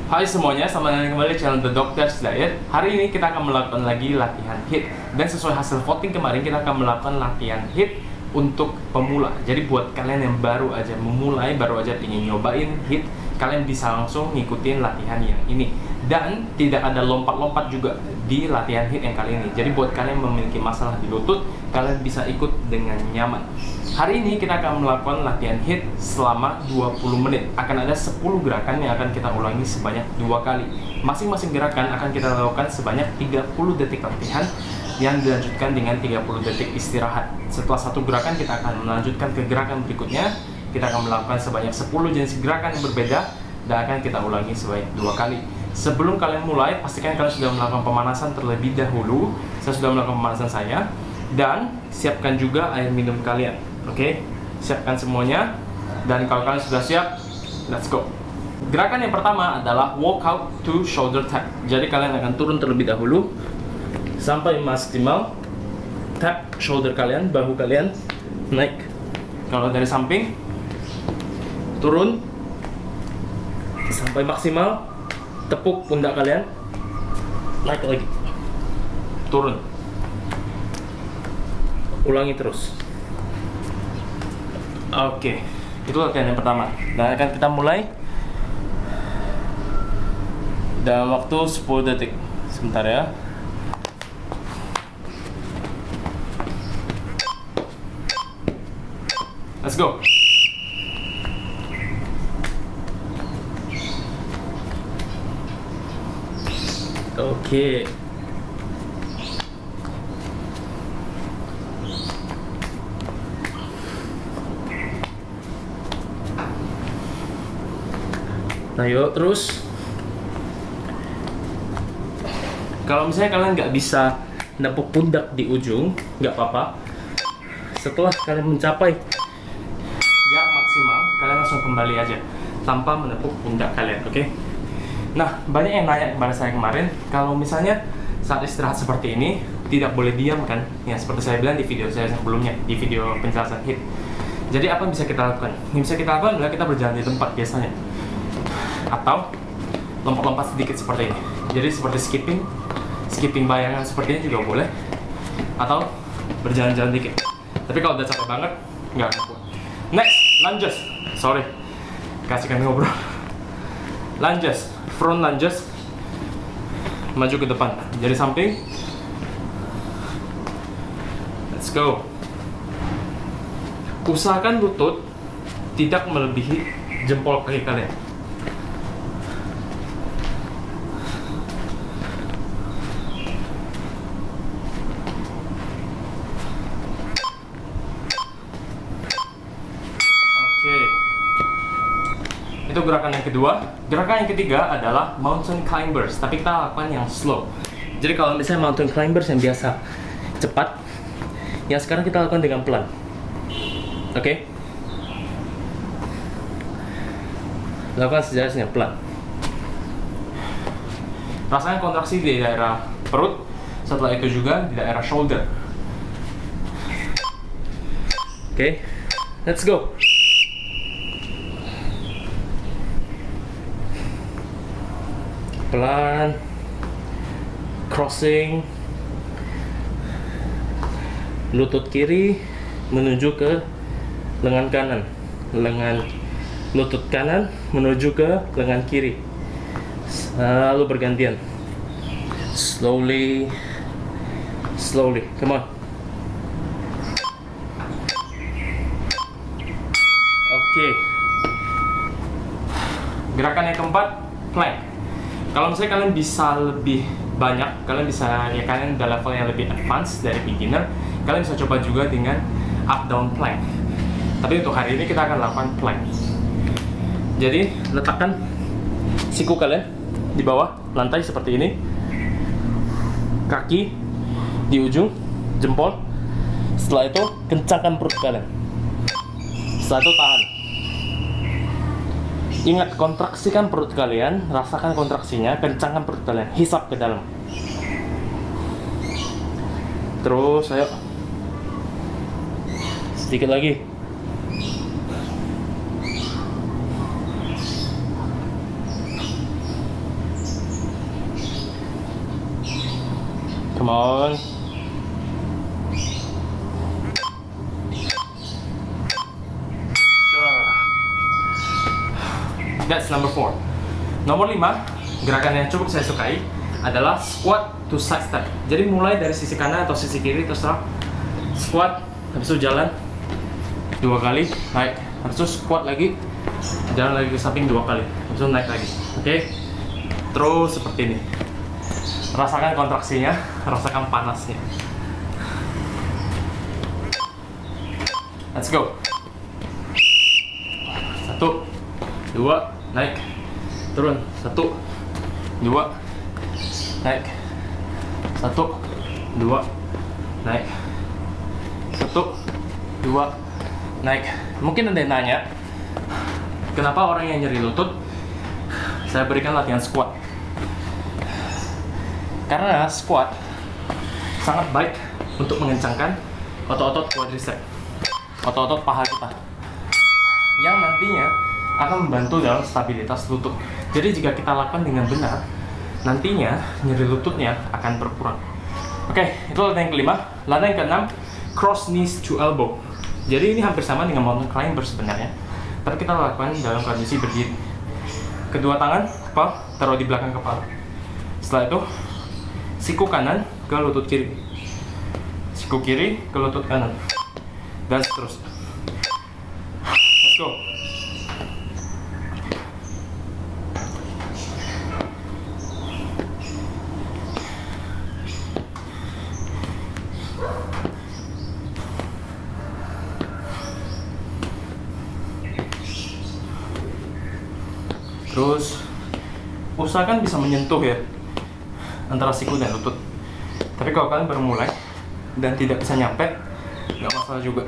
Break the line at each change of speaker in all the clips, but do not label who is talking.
Hai semuanya, selamat datang kembali di channel The Doctor's Diet. Hari ini kita akan melakukan lagi latihan HIIT. Dan sesuai hasil voting kemarin, kita akan melakukan latihan HIIT untuk pemula. Jadi buat kalian yang baru aja memulai, baru aja ingin nyobain HIIT, kalian bisa langsung ngikutin latihan yang ini. Dan tidak ada lompat-lompat juga di latihan HIIT yang kali ini. Jadi buat kalian yang memiliki masalah di lutut, kalian bisa ikut dengan nyaman. Hari ini kita akan melakukan latihan HIIT selama 20 menit. Akan ada 10 gerakan yang akan kita ulangi sebanyak 2 kali. Masing-masing gerakan akan kita lakukan sebanyak 30 detik latihan yang dilanjutkan dengan 30 detik istirahat. Setelah satu gerakan, kita akan melanjutkan ke gerakan berikutnya. Kita akan melakukan sebanyak 10 jenis gerakan yang berbeda dan akan kita ulangi sebanyak 2 kali. Sebelum kalian mulai, pastikan kalian sudah melakukan pemanasan terlebih dahulu. Saya sudah melakukan pemanasan saya. Dan siapkan juga air minum kalian. Oke, siapkan semuanya. Dan kalau kalian sudah siap, let's go. Gerakan yang pertama adalah walkout to shoulder tap. Jadi kalian akan turun terlebih dahulu sampai maksimal. Tap shoulder kalian, bahu kalian naik. Kalau dari samping, turun sampai maksimal. Tepuk pundak kalian, naik lagi, turun. Ulangi terus. Oke, itu latihan yang pertama. Dan akan kita mulai dalam waktu 10 detik. Sebentar ya. Let's go. Oke. Ayo terus. Kalau misalnya kalian nggak bisa nepuk pundak di ujung, nggak apa-apa. Setelah kalian mencapai jarak maksimal, kalian langsung kembali aja tanpa menepuk pundak kalian, oke? Nah, banyak yang nanya kepada saya kemarin, kalau misalnya saat istirahat seperti ini tidak boleh diam kan? Ya, seperti saya bilang di video saya sebelumnya, di video penjelasan HIIT. Jadi apa yang bisa kita lakukan? Yang bisa kita lakukan adalah kita berjalan di tempat biasanya, atau lompat-lompat sedikit seperti ini. Jadi seperti skipping bayangan seperti ini juga boleh, atau berjalan-jalan dikit. Tapi kalau udah capek banget, nggak akan kuat. Next, lunges. Sorry, kasihkan ngobrol. Lunges, front lunges, maju ke depan, jari samping. Let's go. Usahakan lutut tidak melebihi jempol kaki kalian. Itu gerakan yang kedua. Gerakan yang ketiga adalah mountain climbers, tapi kita lakukan yang slow. Jadi kalau misalnya mountain climbers yang biasa cepat, yang sekarang kita lakukan dengan pelan. Oke? Lakukan sejelasnya pelan. Rasakan kontraksi di daerah perut, setelah itu juga di daerah shoulder. Oke, let's go. Pelan, crossing, lutut kiri menuju ke lengan kanan, lutut kanan menuju ke lengan kiri, lalu bergantian, slowly, come on. Oke. Gerakan yang keempat, plank. Kalau misalnya kalian bisa lebih banyak, kalian udah level yang lebih advance dari beginner, kalian bisa coba juga dengan up down plank. Tapi untuk hari ini kita akan lakukan plank. Jadi letakkan siku kalian di bawah lantai seperti ini, kaki di ujung jempol. Setelah itu kencangkan perut kalian. Setelah itu tahan. Ingat, kontraksikan perut kalian, rasakan kontraksinya, kencangkan perut kalian, hisap ke dalam. Terus, ayo. Sedikit lagi. Come on. That's number 4. Nomor 5, gerakan yang cukup saya sukai adalah squat to side step. Jadi mulai dari sisi kanan atau sisi kiri, terserah. Squat, habis itu jalan 2 kali, naik. Habis itu squat lagi, jalan lagi ke samping 2 kali. Habis itu naik lagi. Oke? Terus seperti ini. Rasakan kontraksinya, rasakan panasnya. Let's go. 1, 2, naik, turun, 1, 2, naik, 1, 2, naik, 1, 2, naik. Mungkin ada yang nanya, kenapa orang yang nyeri lutut saya berikan latihan squat? Karena squat sangat baik untuk mengencangkan otot-otot quadriceps, otot-otot paha kita, yang nantinya akan membantu dalam stabilitas lutut. Jadi jika kita lakukan dengan benar, nantinya nyeri lututnya akan berkurang. Oke, itu latihan yang kelima. Latihan yang keenam, cross knees to elbow. Jadi ini hampir sama dengan mountain climber sebenarnya, tapi kita lakukan dalam kondisi berdiri. Kedua tangan taruh di belakang kepala. Setelah itu, siku kanan ke lutut kiri, siku kiri ke lutut kanan, dan seterusnya. Let's go. Terus usahakan bisa menyentuh ya antara siku dan lutut. Tapi kalau kalian baru mulai dan tidak bisa nyampe, nggak masalah juga.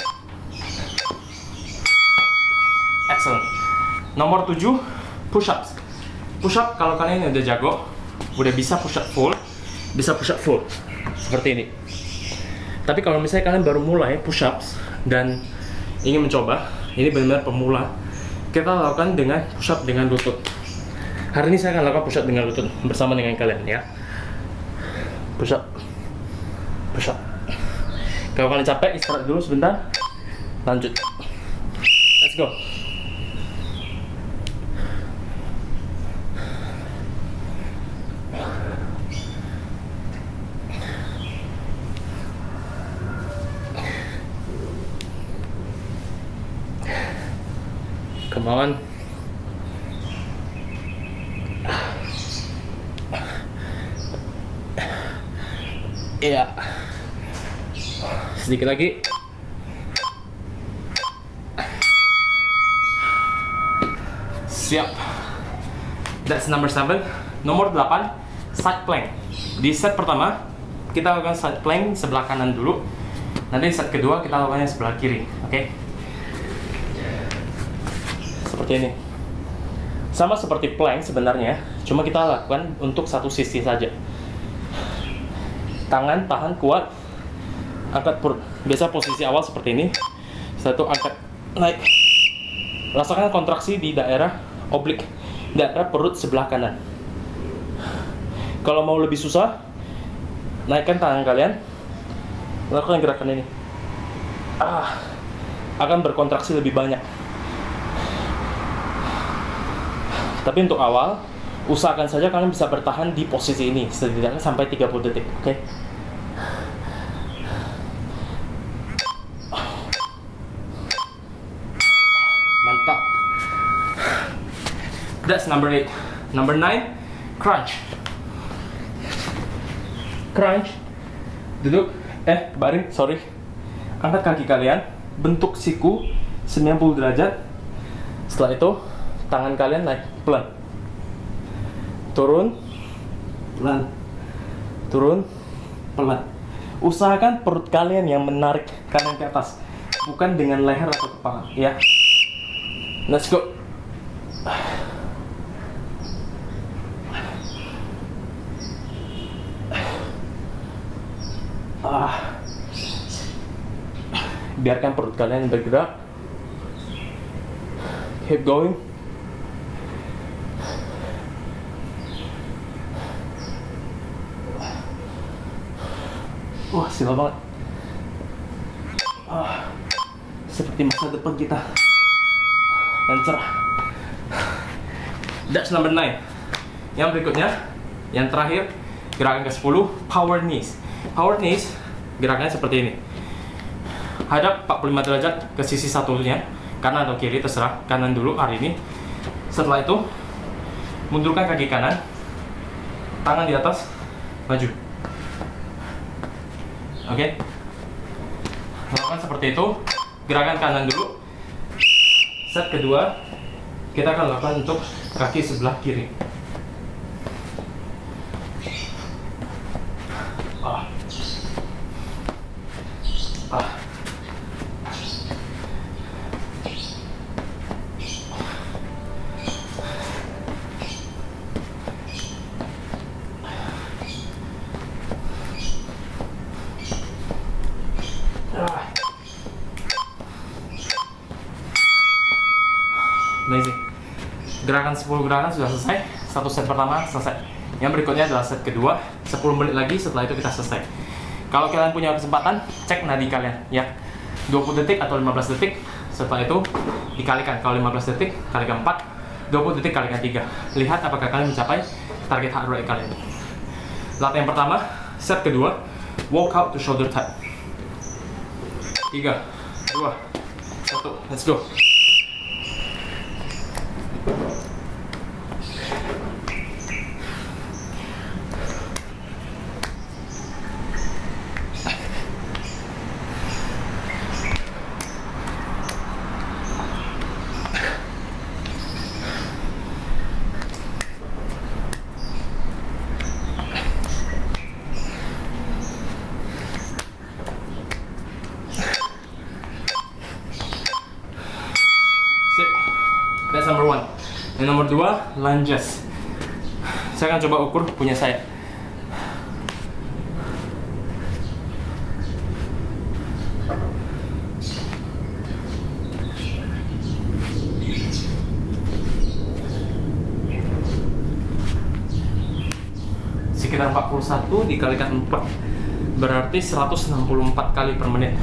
Excellent. Nomor 7, push-ups. Push-up kalau kalian udah jago, udah bisa push-up full, bisa push-up full seperti ini. Tapi kalau misalnya kalian baru mulai push-ups dan ingin mencoba, ini benar-benar pemula, kita lakukan dengan push-up dengan lutut. Hari ini saya akan lakukan push-up dengan lutut bersama dengan kalian ya. Push-up, push-up. Kalau kalian capek, istirahat dulu sebentar. Lanjut. Let's go. Come on. Iya. Sedikit lagi. Siap. That's number 7. Nomor 8, side plank. Di set pertama, kita lakukan side plank sebelah kanan dulu. Nanti set kedua kita lakukan yang sebelah kiri. Oke? Seperti ini. Sama seperti plank sebenarnya, cuma kita lakukan untuk satu sisi saja. Tangan tahan kuat, angkat perut. Biasa posisi awal seperti ini. Setelah itu angkat, naik. Rasakan kontraksi di daerah oblik, daerah perut sebelah kanan. Kalau mau lebih susah, naikkan tangan kalian, lakukan gerakan ini. Akan berkontraksi lebih banyak. Tapi untuk awal, usahakan saja kalian bisa bertahan di posisi ini setidaknya sampai 30 detik, oke? Mantap. That's number 8. Number 9, crunch. Crunch. Duduk, baring, sorry. Angkat kaki kalian, bentuk siku 90 derajat. Setelah itu, tangan kalian naik pelan, turun, pelan, turun, pelan. Usahakan perut kalian yang menarik kalian ke atas, bukan dengan leher atau kepala, ya. Let's go. Biarkan perut kalian bergerak. Keep going. Wah, silau banget. Seperti masa depan kita yang cerah. That's number 9. Yang berikutnya, yang terakhir, gerakan ke-10, power knees. Power knees, gerakannya seperti ini. Hadap 45 derajat ke sisi satunya, kanan atau kiri, terserah. Kanan dulu hari ini. Setelah itu, mundurkan kaki kanan, tangan di atas, maju. Oke? Lakukan seperti itu. Gerakan kanan dulu. Set kedua, kita akan lakukan untuk kaki sebelah kiri. Amazing. Gerakan 10 gerakan sudah selesai. Satu set pertama selesai. Yang berikutnya adalah set kedua. 10 menit lagi, setelah itu kita selesai. Kalau kalian punya kesempatan, cek nadi kalian ya. 20 detik atau 15 detik. Setelah itu dikalikan. Kalau 15 detik kalikan 4, 20 detik kalikan 3. Lihat apakah kalian mencapai target heart rate kalian. Latihan pertama, set kedua, walk out to shoulder tap. 3, 2, 1, let's go. That's number 1. Yang nomor 2, lunges. Saya akan coba ukur punya saya. Sekitar 41 dikalikan 4, berarti 164 kali per menit.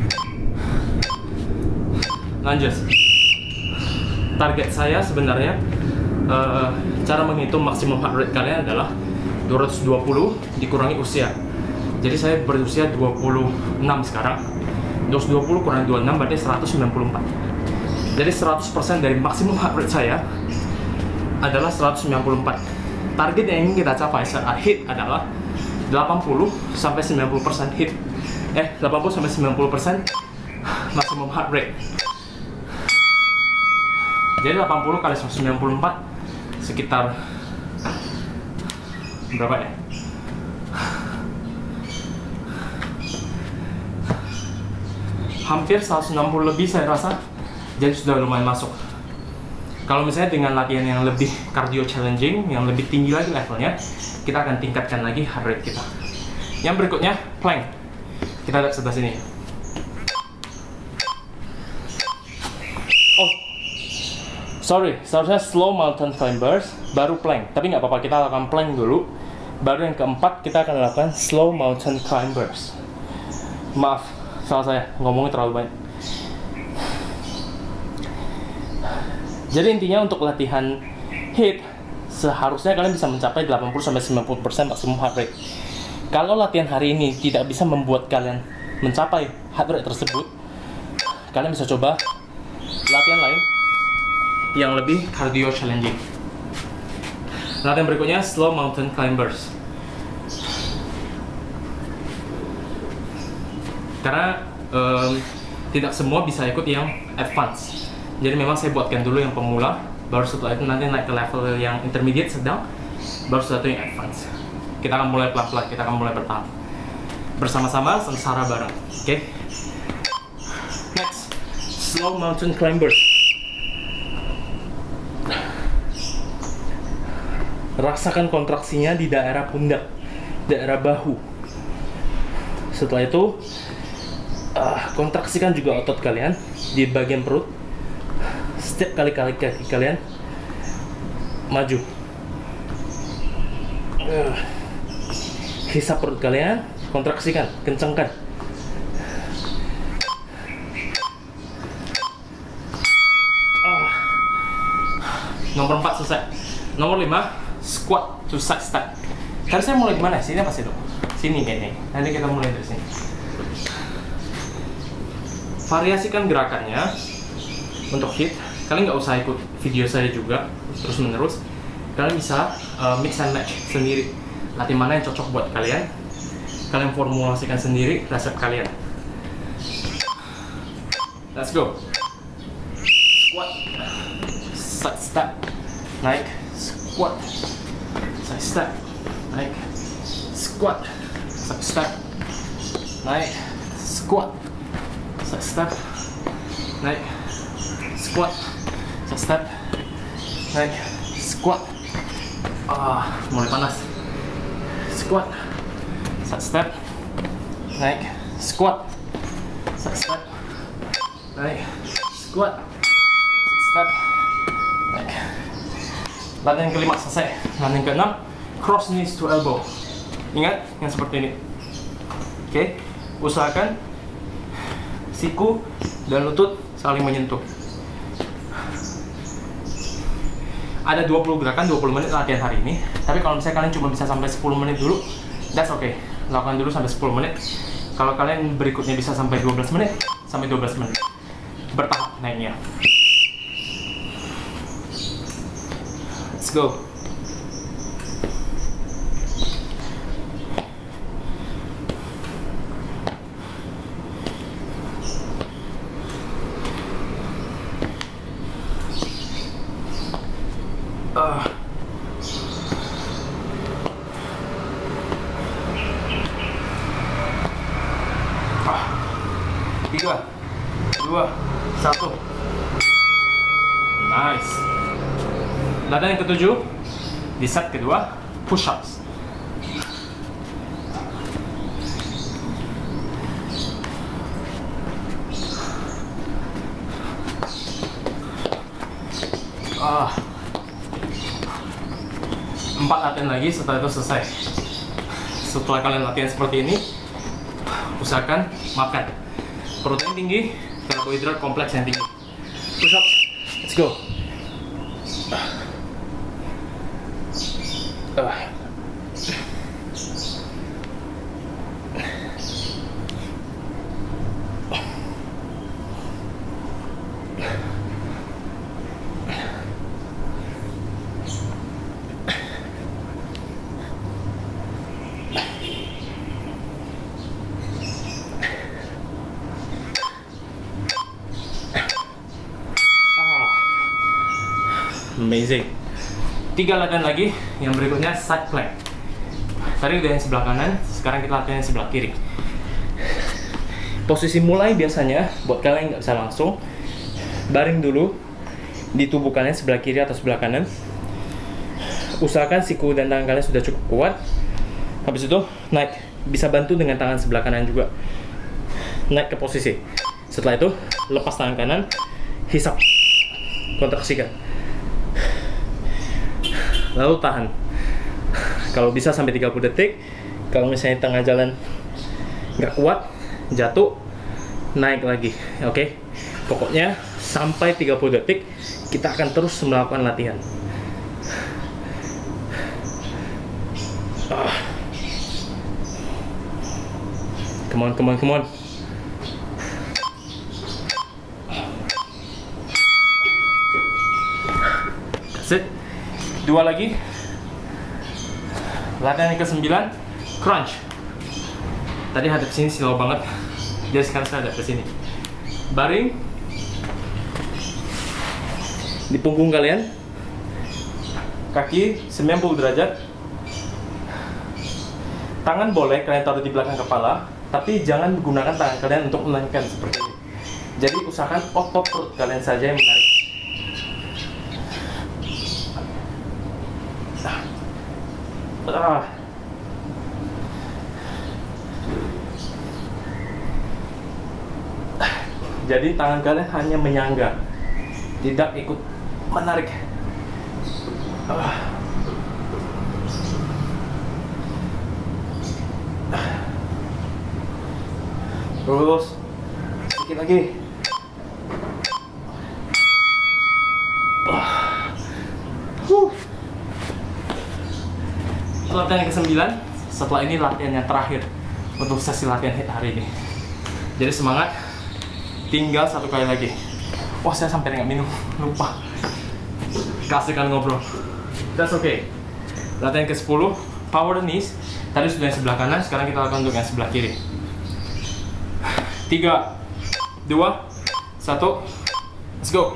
Lunges. Target saya sebenarnya, cara menghitung maksimum heart rate kalian adalah 220 dikurangi usia. Jadi saya berusia 26 sekarang. 220 kurangi 26 berarti 194. Jadi 100% dari maksimum heart rate saya adalah 194. Target yang ingin kita capai saat hit adalah 80-90% hit. 80-90% maksimum heart rate. Jadi 80 kali 194 sekitar berapa ya? Hampir 160 lebih saya rasa. Jadi sudah lumayan masuk. Kalau misalnya dengan latihan yang lebih cardio challenging, yang lebih tinggi lagi levelnya, kita akan tingkatkan lagi heart rate kita. Yang berikutnya, plank. Kita lihat sebelah sini. Sorry, seharusnya slow mountain climbers, baru plank. Tapi nggak apa-apa, kita lakukan plank dulu. Baru yang keempat, kita akan lakukan slow mountain climbers. Maaf, salah saya, ngomongnya terlalu banyak. Jadi intinya untuk latihan HIIT, seharusnya kalian bisa mencapai 80-90% maksimum heart rate. Kalau latihan hari ini tidak bisa membuat kalian mencapai heart rate tersebut, kalian bisa coba latihan lain yang lebih cardio challenging. Latihan berikutnya slow mountain climbers. Karena tidak semua bisa ikut yang advance. Jadi memang saya buatkan dulu yang pemula, baru setelah itu nanti naik ke level yang intermediate sedang, baru setelah itu yang advance. Kita akan mulai pelan-pelan, kita akan mulai bertahap. Bersama-sama sengsara bareng. Oke? Next, slow mountain climbers. Rasakan kontraksinya di daerah pundak, daerah bahu. Setelah itu, kontraksikan juga otot kalian di bagian perut. Setiap kali kaki kalian maju, hisap perut kalian, kontraksikan, kencangkan. Nomor 4 selesai. Nomor 5, squat to side step. Tadi saya mulai di mana? Sini apa sih, Dok? Sini kayaknya. Nanti kita mulai dari sini. Variasikan gerakannya untuk hit. Kalian nggak usah ikut video saya juga terus menerus. Kalian bisa mix and match sendiri. Latih mana yang cocok buat kalian. Kalian formulasikan sendiri resep kalian. Let's go. Squat, side step, naik, squat, side step, naik, squat, side step, naik, squat, side step, naik, squat, side step, naik, squat. Mulai panas. Squat, side step, naik, squat, side step, naik, squat, step, naik. Latihan kelima selesai. Latihan keenam, cross knees to elbow. Ingat yang seperti ini. Oke, usahakan siku dan lutut saling menyentuh. Ada 20 gerakan, 20 menit latihan hari ini. Tapi kalau misalnya kalian cuma bisa sampai 10 menit dulu, that's okay. Lakukan dulu sampai 10 menit. Kalau kalian berikutnya bisa sampai 12 menit, sampai 12 menit. Bertahap naiknya. Let's go. Tiga, dua, satu. Nice. Latihan yang ketujuh, di set kedua, push-ups. Empat latihan lagi, setelah itu selesai. Setelah kalian latihan seperti ini, usahakan makan protein tinggi, karbohidrat kompleks yang tinggi. Push-ups, let's go. Amazing. 3 latihan lagi, yang berikutnya side plank. Tadi udah yang sebelah kanan, sekarang kita latihan yang sebelah kiri. Posisi mulai biasanya, buat kalian yang nggak bisa langsung, baring dulu di tubuh kalian sebelah kiri atau sebelah kanan. Usahakan siku dan tangan kalian sudah cukup kuat. Habis itu naik, bisa bantu dengan tangan sebelah kanan juga. Naik ke posisi. Setelah itu lepas tangan kanan, hisap, kontraksikan. Lalu tahan. Kalau bisa sampai 30 detik. Kalau misalnya tengah jalan nggak kuat, jatuh, naik lagi. Oke. Pokoknya sampai 30 detik kita akan terus melakukan latihan. Come on, come on, come on. That's it. 2 lagi. Latihan yang ke-9, crunch. Tadi hadap sini slow banget. Jadi sekarang saya hadap ke sini. Baring di punggung kalian. Kaki 90 derajat. Tangan boleh kalian taruh di belakang kepala, tapi jangan gunakan tangan kalian untuk menaikkan seperti ini. Jadi usahakan otot perut kalian saja yang menarik. Jadi tangan kalian hanya menyangga, tidak ikut menarik. Terus sedikit lagi. Latihan ke-9. Setelah ini latihan yang terakhir untuk sesi latihan HIIT hari ini. Jadi semangat. Tinggal 1 kali lagi. Wah, saya sampai nggak minum, lupa. Kasihkan ngobrol. That's okay. Latihan ke-10, power knees. Tadi sudah yang sebelah kanan, sekarang kita lakukan untuk yang sebelah kiri. 3, 2, 1, let's go.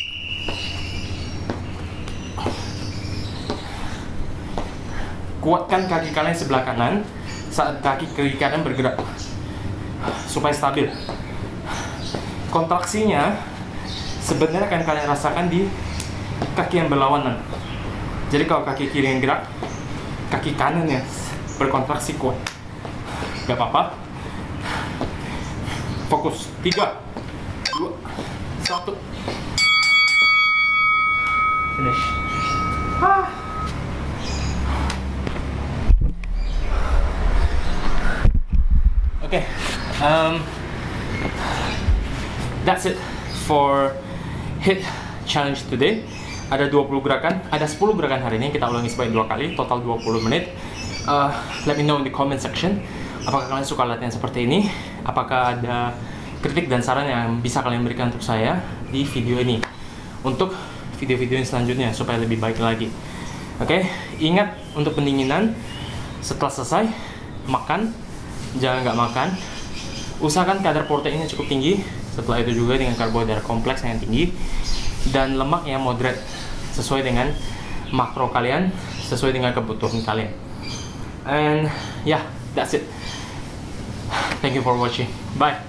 Kuatkan kaki kalian sebelah kanan saat kaki kiri kanan bergerak supaya stabil. Kontraksinya sebenarnya akan kalian rasakan di kaki yang berlawanan. Jadi kalau kaki kiri yang gerak, kaki kanan yang berkontraksi kuat. Gak apa-apa. Fokus. 3, 2, 1. Finish. Okay, that's it for HIIT challenge today. Ada 20 gerakan, ada 10 gerakan hari ini, kita ulangi sebanyak 2 kali, total 20 menit. Let me know in the comment section, apakah kalian suka latihan seperti ini? Apakah ada kritik dan saran yang bisa kalian berikan untuk saya di video ini, untuk video-video yang selanjutnya supaya lebih baik lagi. Oke, ingat untuk pendinginan, setelah selesai makan, jangan nggak makan. Usahakan kadar proteinnya cukup tinggi. Setelah itu juga dengan karbohidrat kompleks yang tinggi dan lemak yang moderate sesuai dengan makro kalian, sesuai dengan kebutuhan kalian. And yeah, that's it. Thank you for watching. Bye.